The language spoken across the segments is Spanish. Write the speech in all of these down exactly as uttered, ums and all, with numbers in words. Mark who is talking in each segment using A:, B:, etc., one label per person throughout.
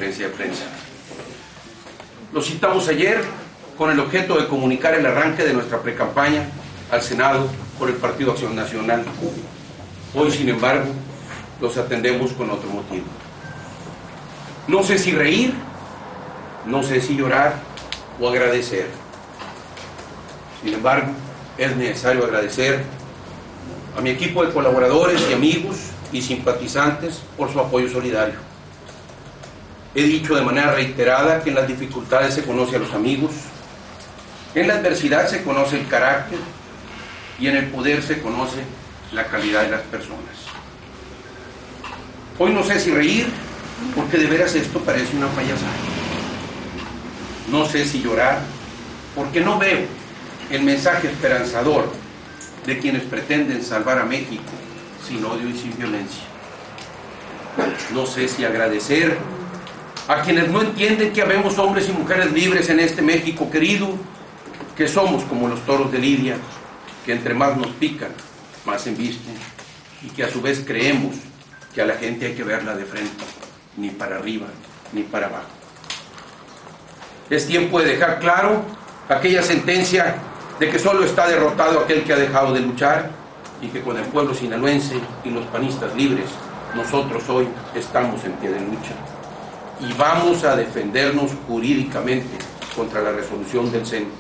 A: conferencia de prensa. Lo citamos ayer con el objeto de comunicar el arranque de nuestra precampaña al Senado por el Partido Acción Nacional. Hoy, sin embargo, los atendemos con otro motivo. No sé si reír, no sé si llorar o agradecer. Sin embargo, es necesario agradecer a mi equipo de colaboradores y amigos y simpatizantes por su apoyo solidario. He dicho de manera reiterada que en las dificultades se conoce a los amigos, en la adversidad se conoce el carácter y en el poder se conoce la calidad de las personas. Hoy no sé si reír, porque de veras esto parece una payasada. No sé si llorar, porque no veo el mensaje esperanzador de quienes pretenden salvar a México sin odio y sin violencia. No sé si agradecer a quienes no entienden que habemos hombres y mujeres libres en este México querido, que somos como los toros de Lidia, que entre más nos pican, más embisten, y que a su vez creemos que a la gente hay que verla de frente, ni para arriba, ni para abajo. Es tiempo de dejar claro aquella sentencia de que solo está derrotado aquel que ha dejado de luchar, y que con el pueblo sinaloense y los panistas libres, nosotros hoy estamos en pie de lucha. Y vamos a defendernos jurídicamente contra la resolución del C E N.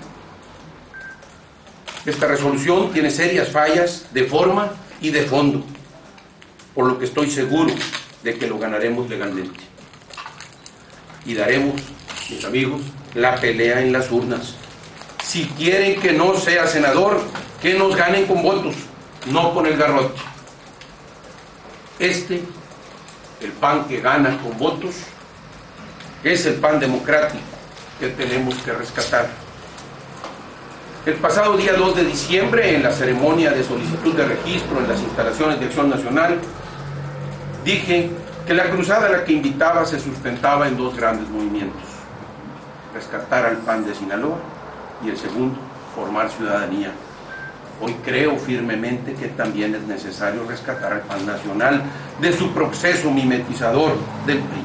A: Esta resolución tiene serias fallas de forma y de fondo, por lo que estoy seguro de que lo ganaremos legalmente. Y daremos, mis amigos, la pelea en las urnas. Si quieren que no sea senador, que nos ganen con votos, no con el garrote. Este, el P A N que gana con votos, es el P A N democrático que tenemos que rescatar. El pasado día dos de diciembre, en la ceremonia de solicitud de registro en las instalaciones de Acción Nacional, dije que la cruzada a la que invitaba se sustentaba en dos grandes movimientos: rescatar al P A N de Sinaloa y el segundo, formar ciudadanía. Hoy creo firmemente que también es necesario rescatar al P A N nacional de su proceso mimetizador del P R I.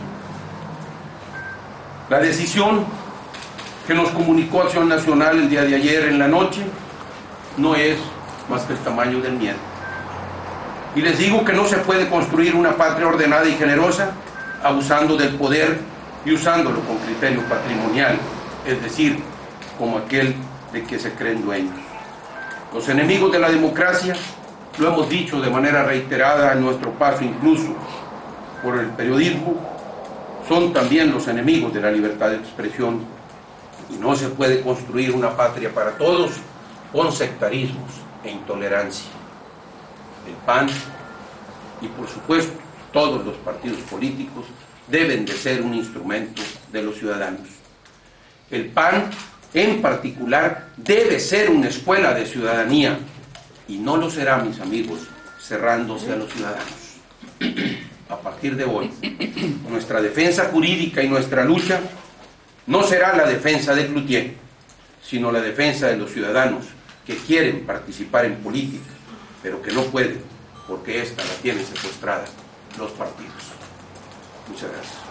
A: La decisión que nos comunicó Acción Nacional el día de ayer en la noche no es más que el tamaño del miedo. Y les digo que no se puede construir una patria ordenada y generosa abusando del poder y usándolo con criterio patrimonial, es decir, como aquel de que se creen dueños. Los enemigos de la democracia, lo hemos dicho de manera reiterada en nuestro paso incluso por el periodismo, son también los enemigos de la libertad de expresión, y no se puede construir una patria para todos con sectarismos e intolerancia. El P A N y por supuesto todos los partidos políticos deben de ser un instrumento de los ciudadanos. El P A N en particular debe ser una escuela de ciudadanía, y no lo será, mis amigos, cerrándose a los ciudadanos. A partir de hoy, nuestra defensa jurídica y nuestra lucha no será la defensa de Cloutier, sino la defensa de los ciudadanos que quieren participar en política, pero que no pueden, porque esta la tienen secuestrada los partidos. Muchas gracias.